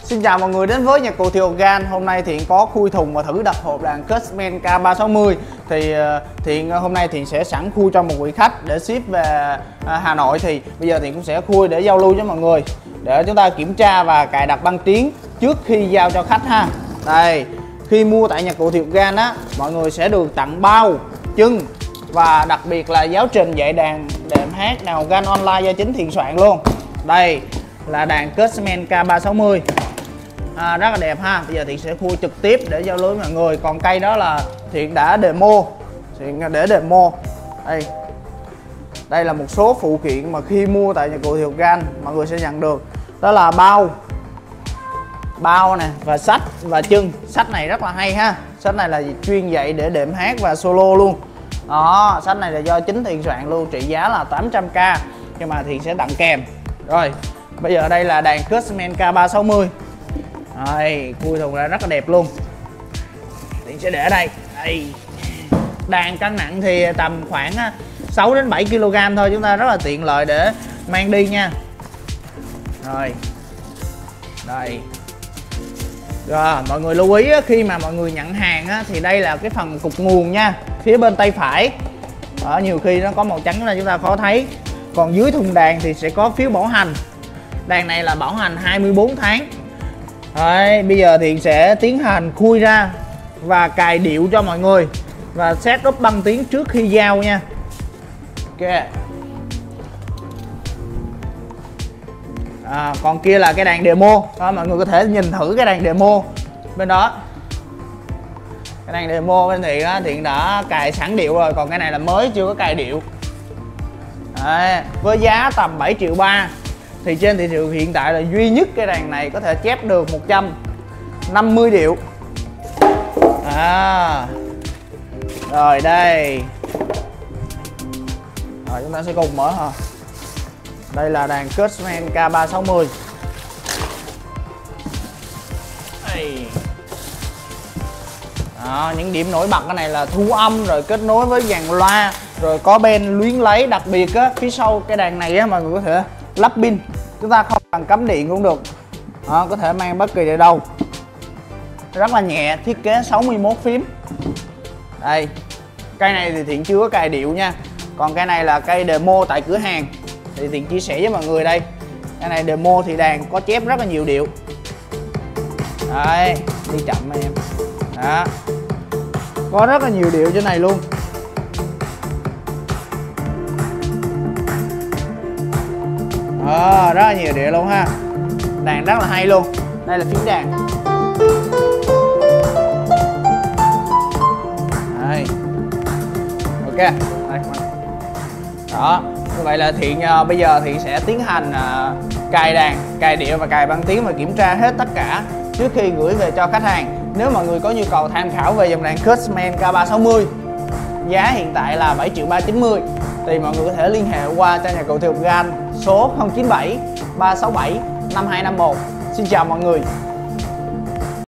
Xin chào mọi người đến với nhạc cụ Thiện Organ. Hôm nay Thiện có khui thùng và thử đập hộp đàn Kurtzman K360. Thì Thiện hôm nay Thiện sẽ sẵn khui cho một vị khách để ship về Hà Nội. Thì bây giờ Thiện cũng sẽ khui để giao lưu với mọi người, để chúng ta kiểm tra và cài đặt băng tiếng trước khi giao cho khách ha. Đây, khi mua tại nhạc cụ Thiện Organ á, mọi người sẽ được tặng bao, chân và đặc biệt là giáo trình dạy đàn đệm hát đàn organ online do chính Thiện soạn luôn. Đây là đàn Kurtzman K360. Rất là đẹp ha. Bây giờ Thiện sẽ khui trực tiếp để giao lưu với mọi người. Còn cây đó là Thiện đã demo. Thiện để demo. Đây là một số phụ kiện mà khi mua tại nhạc cụ Thiện Organ mọi người sẽ nhận được. Đó là bao nè, và sách và chân. Sách này rất là hay ha. Sách này là chuyên dạy để đệm hát và solo luôn. Đó, sách này là do chính Thiện soạn luôn, trị giá là 800k, nhưng mà Thiện sẽ tặng kèm. Rồi, bây giờ đây là đàn Kurtzman K360. Đây, khui thùng ra rất là đẹp luôn. Thiện sẽ để ở đây. Đây. Đàn cân nặng thì tầm khoảng 6 đến 7 kg thôi, chúng ta rất là tiện lợi để mang đi nha. Rồi. Đây. Rồi, mọi người lưu ý khi mà mọi người nhận hàng thì đây là cái phần cục nguồn nha, phía bên tay phải. Ở nhiều khi nó có màu trắng là chúng ta khó thấy. Còn dưới thùng đàn thì sẽ có phiếu bảo hành. Đàn này là bảo hành 24 tháng. Đấy, bây giờ Thiện sẽ tiến hành khui ra và cài điệu cho mọi người và set up băng tiếng trước khi giao nha. Ok. Còn kia là cái đàn demo đó, mọi người có thể nhìn thử cái đàn demo bên đó. Cái đàn demo bên Thiện á, Thiện đã cài sẵn điệu rồi, còn cái này là mới chưa có cài điệu. Đấy, với giá tầm 7,3 triệu. Thì trên thị trường hiện tại là duy nhất cái đàn này có thể chép được 150 điệu. Rồi đây. Rồi chúng ta sẽ cùng mở ha. Đây là đàn Kurtzman K360. Đó, những điểm nổi bật cái này là thu âm, rồi kết nối với dàn loa, rồi có ben luyến lấy. Đặc biệt á, phía sau cái đàn này á, mọi người có thể lắp pin, chúng ta không cần cắm điện cũng được. Đó, có thể mang bất kỳ ở đâu. Rất là nhẹ, thiết kế 61 phím. Đây, cây này thì Thiện chưa có cài điệu nha. Còn cây này là cây demo tại cửa hàng, thì Thiện chia sẻ với mọi người đây. Cái này demo thì đàn có chép rất là nhiều điệu. Đây, đi chậm em. Đó, có rất là nhiều điệu trên này luôn. Rất là nhiều điệu luôn ha. Đàn rất là hay luôn. Đây là phím đàn. Đây. Ok. Đây. Đó. Như vậy là Thiện bây giờ Thiện sẽ tiến hành cài đàn, cài điệu và cài băng tiếng và kiểm tra hết tất cả trước khi gửi về cho khách hàng. Nếu mọi người có nhu cầu tham khảo về dòng đàn Kurtzman K360, giá hiện tại là 7,390 triệu, thì mọi người có thể liên hệ qua cho nhạc cụ Thiện Organ số 097 367 5251. Xin chào mọi người.